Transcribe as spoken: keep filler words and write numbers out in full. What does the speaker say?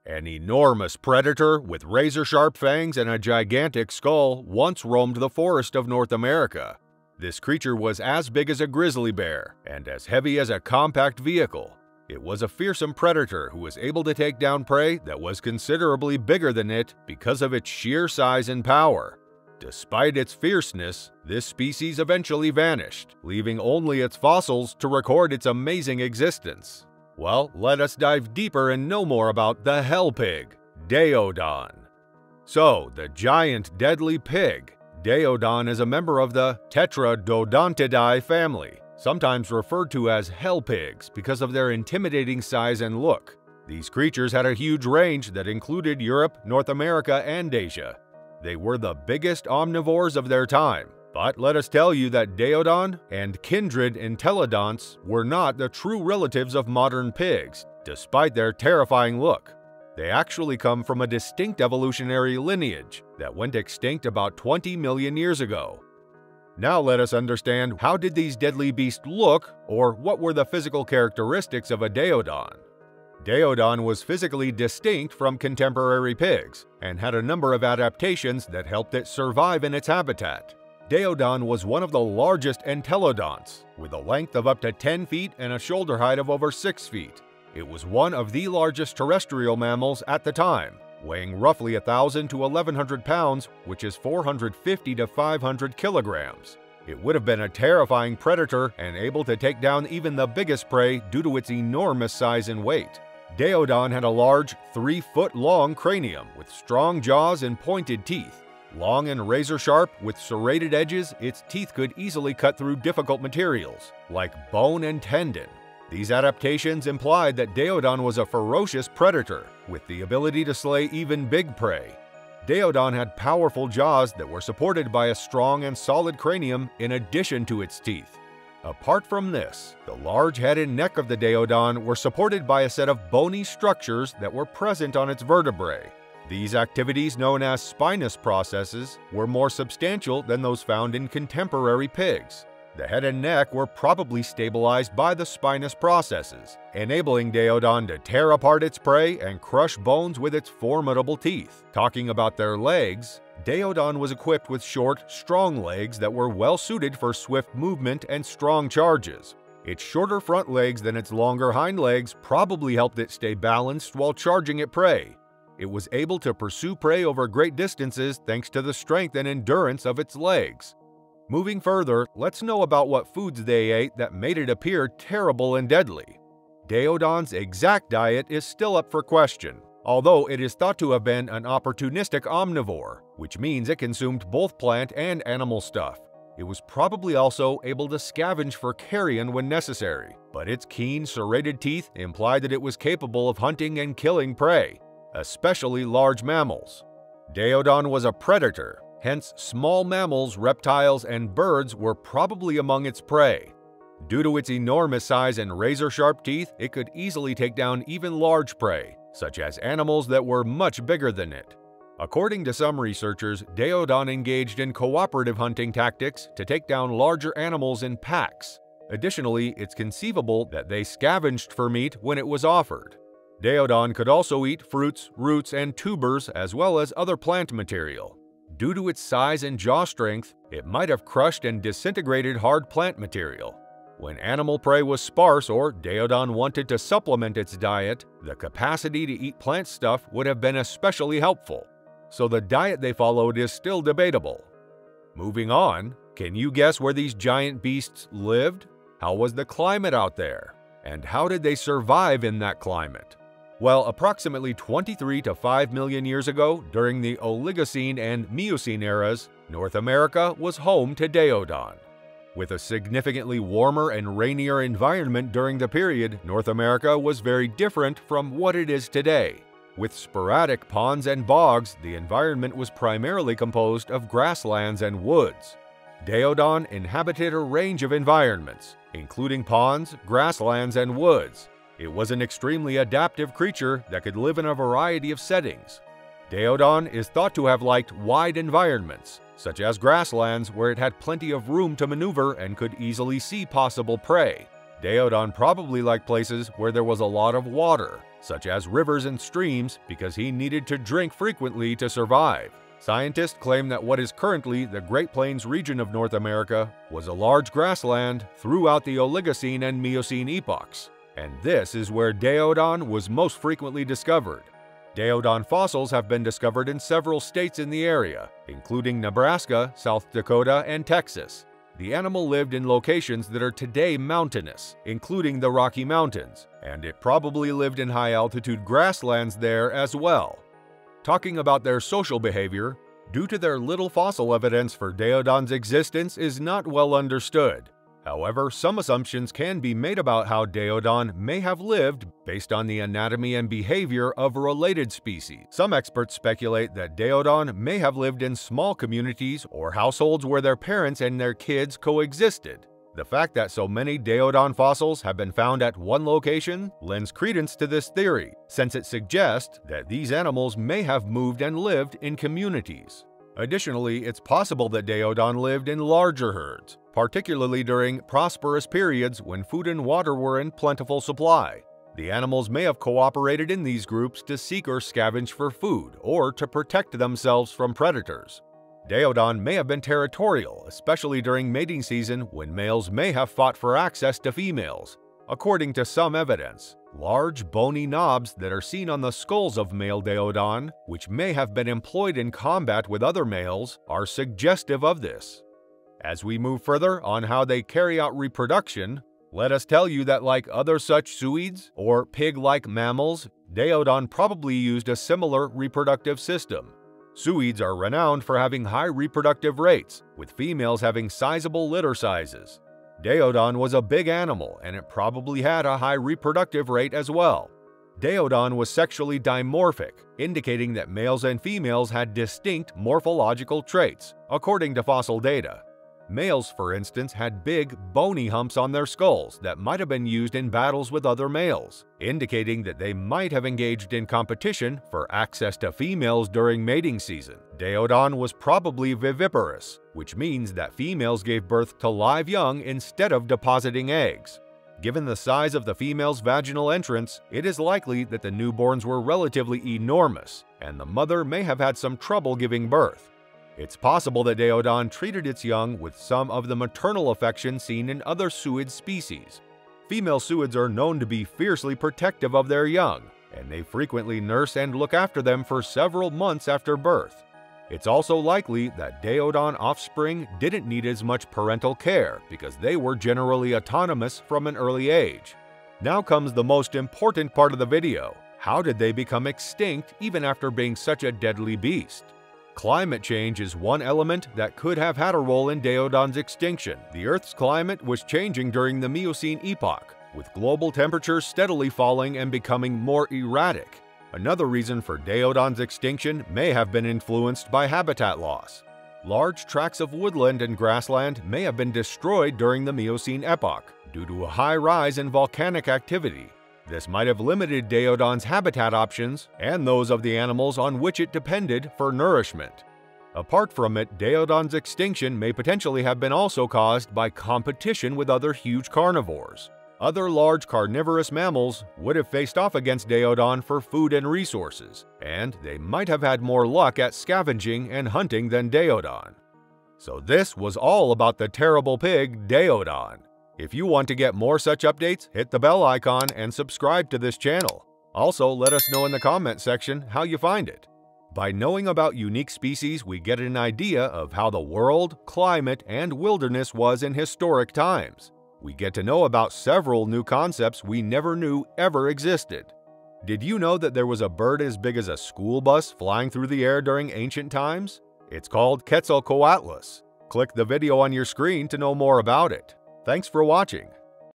An enormous predator with razor-sharp fangs and a gigantic skull once roamed the forest of North America. This creature was as big as a grizzly bear and as heavy as a compact vehicle. It was a fearsome predator who was able to take down prey that was considerably bigger than it because of its sheer size and power. Despite its fierceness, this species eventually vanished, leaving only its fossils to record its amazing existence. Well, let us dive deeper and know more about the hell pig, Daeodon. So, the giant deadly pig, Daeodon is a member of the Tetraodontidae family, sometimes referred to as hell pigs because of their intimidating size and look. These creatures had a huge range that included Europe, North America, and Asia. They were the biggest omnivores of their time. But let us tell you that Daeodon and kindred entelodonts were not the true relatives of modern pigs, despite their terrifying look. They actually come from a distinct evolutionary lineage that went extinct about twenty million years ago. Now let us understand, how did these deadly beasts look, or what were the physical characteristics of a Daeodon? Daeodon was physically distinct from contemporary pigs and had a number of adaptations that helped it survive in its habitat. Daeodon was one of the largest entelodonts, with a length of up to ten feet and a shoulder height of over six feet. It was one of the largest terrestrial mammals at the time, weighing roughly one thousand to eleven hundred pounds, which is four hundred fifty to five hundred kilograms. It would have been a terrifying predator and able to take down even the biggest prey due to its enormous size and weight. Daeodon had a large, three-foot-long cranium with strong jaws and pointed teeth. Long and razor-sharp, with serrated edges, its teeth could easily cut through difficult materials, like bone and tendon. These adaptations implied that Daeodon was a ferocious predator, with the ability to slay even big prey. Daeodon had powerful jaws that were supported by a strong and solid cranium in addition to its teeth. Apart from this, the large head and neck of the Daeodon were supported by a set of bony structures that were present on its vertebrae. These activities, known as spinous processes, were more substantial than those found in contemporary pigs. The head and neck were probably stabilized by the spinous processes, enabling Daeodon to tear apart its prey and crush bones with its formidable teeth. Talking about their legs, Daeodon was equipped with short, strong legs that were well suited for swift movement and strong charges. Its shorter front legs than its longer hind legs probably helped it stay balanced while charging at prey. It was able to pursue prey over great distances thanks to the strength and endurance of its legs. Moving further, let's know about what foods they ate that made it appear terrible and deadly. Daeodon's exact diet is still up for question, although it is thought to have been an opportunistic omnivore, which means it consumed both plant and animal stuff. It was probably also able to scavenge for carrion when necessary, but its keen, serrated teeth implied that it was capable of hunting and killing prey, especially large mammals. Daeodon was a predator, hence small mammals, reptiles, and birds were probably among its prey. Due to its enormous size and razor-sharp teeth, it could easily take down even large prey, such as animals that were much bigger than it. According to some researchers, Daeodon engaged in cooperative hunting tactics to take down larger animals in packs. Additionally, it's conceivable that they scavenged for meat when it was offered. Daeodon could also eat fruits, roots, and tubers as well as other plant material. Due to its size and jaw strength, it might have crushed and disintegrated hard plant material. When animal prey was sparse or Daeodon wanted to supplement its diet, the capacity to eat plant stuff would have been especially helpful. So the diet they followed is still debatable. Moving on, can you guess where these giant beasts lived? How was the climate out there? And how did they survive in that climate? Well, approximately twenty-three to five million years ago, during the Oligocene and Miocene eras, North America was home to Daeodon. With a significantly warmer and rainier environment during the period, North America was very different from what it is today. With sporadic ponds and bogs, the environment was primarily composed of grasslands and woods. Daeodon inhabited a range of environments, including ponds, grasslands, and woods. It was an extremely adaptive creature that could live in a variety of settings. Daeodon is thought to have liked wide environments, such as grasslands where it had plenty of room to maneuver and could easily see possible prey. Daeodon probably liked places where there was a lot of water, such as rivers and streams, because he needed to drink frequently to survive. Scientists claim that what is currently the Great Plains region of North America was a large grassland throughout the Oligocene and Miocene epochs, and this is where Daeodon was most frequently discovered. Daeodon fossils have been discovered in several states in the area, including Nebraska, South Dakota, and Texas. The animal lived in locations that are today mountainous, including the Rocky Mountains, and it probably lived in high-altitude grasslands there as well. Talking about their social behavior, due to their little fossil evidence for Daeodon's existence is not well understood. However, some assumptions can be made about how Daeodon may have lived based on the anatomy and behavior of related species. Some experts speculate that Daeodon may have lived in small communities or households where their parents and their kids coexisted. The fact that so many Daeodon fossils have been found at one location lends credence to this theory, since it suggests that these animals may have moved and lived in communities. Additionally, it's possible that Daeodon lived in larger herds, particularly during prosperous periods when food and water were in plentiful supply. The animals may have cooperated in these groups to seek or scavenge for food or to protect themselves from predators. Daeodon may have been territorial, especially during mating season when males may have fought for access to females. According to some evidence, large bony knobs that are seen on the skulls of male Daeodon, which may have been employed in combat with other males, are suggestive of this. As we move further on how they carry out reproduction, let us tell you that like other such suids or pig-like mammals, Daeodon probably used a similar reproductive system. Suids are renowned for having high reproductive rates, with females having sizable litter sizes. Daeodon was a big animal, and it probably had a high reproductive rate as well. Daeodon was sexually dimorphic, indicating that males and females had distinct morphological traits, according to fossil data. Males, for instance, had big, bony humps on their skulls that might have been used in battles with other males, indicating that they might have engaged in competition for access to females during mating season. Daeodon was probably viviparous, which means that females gave birth to live young instead of depositing eggs. Given the size of the female's vaginal entrance, it is likely that the newborns were relatively enormous, and the mother may have had some trouble giving birth. It's possible that Daeodon treated its young with some of the maternal affection seen in other suid species. Female suids are known to be fiercely protective of their young, and they frequently nurse and look after them for several months after birth. It's also likely that Daeodon offspring didn't need as much parental care because they were generally autonomous from an early age. Now comes the most important part of the video. How did they become extinct even after being such a deadly beast? Climate change is one element that could have had a role in Daeodon's extinction. The Earth's climate was changing during the Miocene epoch, with global temperatures steadily falling and becoming more erratic. Another reason for Daeodon's extinction may have been influenced by habitat loss. Large tracts of woodland and grassland may have been destroyed during the Miocene epoch due to a high rise in volcanic activity. This might have limited Daeodon's habitat options and those of the animals on which it depended for nourishment. Apart from it, Daeodon's extinction may potentially have been also caused by competition with other huge carnivores. Other large carnivorous mammals would have faced off against Daeodon for food and resources, and they might have had more luck at scavenging and hunting than Daeodon. So this was all about the terrible pig, Daeodon. If you want to get more such updates, hit the bell icon and subscribe to this channel. Also, let us know in the comment section how you find it. By knowing about unique species, we get an idea of how the world, climate, and wilderness was in historic times. We get to know about several new concepts we never knew ever existed. Did you know that there was a bird as big as a school bus flying through the air during ancient times? It's called Quetzalcoatlus. Click the video on your screen to know more about it. Thanks for watching.